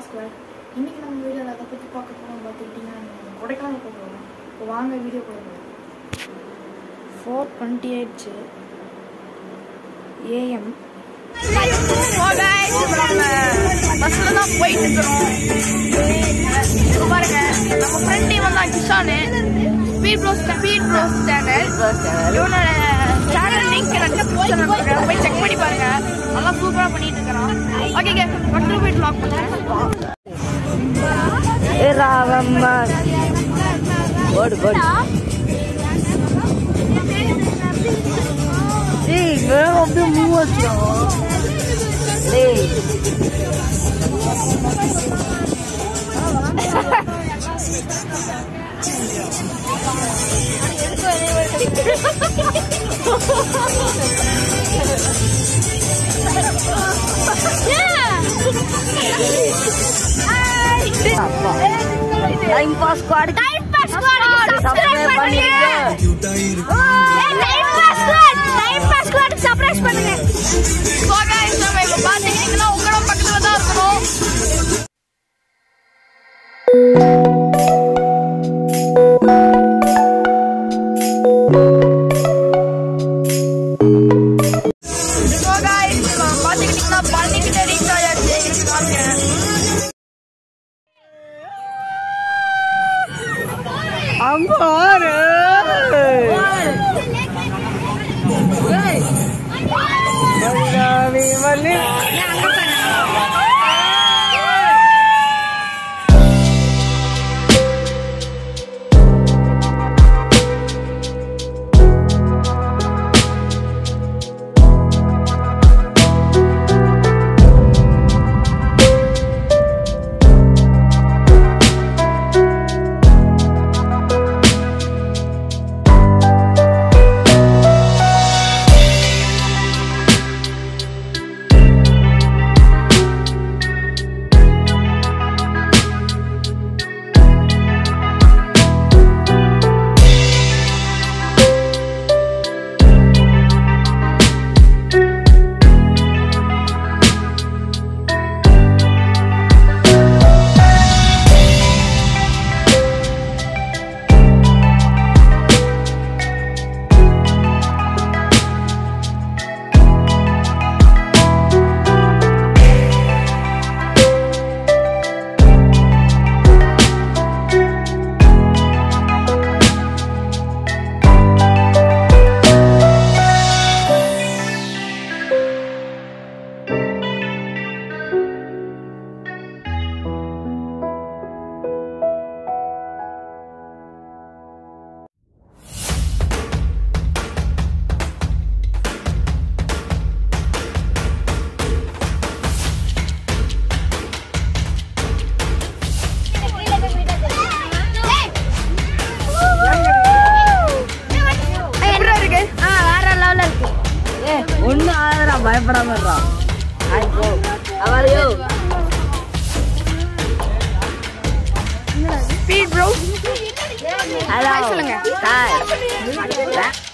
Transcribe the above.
Squad. இன்னைக்கு நம்ம வீடியோவில் அதை பற்றி பார்க்க போகிறோம் பார்த்துக்கிட்டிங்கன்னா கொடைக்கானல் போகிறோம். இப்போ வாங்க வீடியோ போடுறோம். 4:20 ஆயிடுச்சு AM. பஸ்ல தான் போயிட்டு இருக்கிறோம். பாருங்க நம்ம ஃப்ரெண்ட் இவன் தான் கிஷானு, ஸ்பீட் ப்ரோஸ் சேனல். இவனோட சேனல் லிங்க் போய் செக் பண்ணி பாருங்க. நல்லா சூப்பரா பண்ணிட்டு இருக்கிறோம். ஓகேங்க, பக்கத்துல போயிட்டு லாக் பண்ணுறேன். டைம் பாஸ் ஸ்குவாட் சப்ஸ்கிரைப் பண்ணுங்க. டைம் பாஸ் ஸ்குவாட் சப்ஸ்கிரைப் பண்ணுங்க. சோ गाइस, நம்ம இப்ப பாத்தீங்கன்னா உங்களோட பக்கத்துல தான் இருக்கோம். சோ गाइस, பாத்தீங்கன்னா பழனிக்கிட்ட ரீச் ஆயாச்சு. பாருங்க அம்மாரு வள்ளி ஒண்ணு ஆதரா பயப்படாம ஸ்பீட் ப்ரோ ஹலோ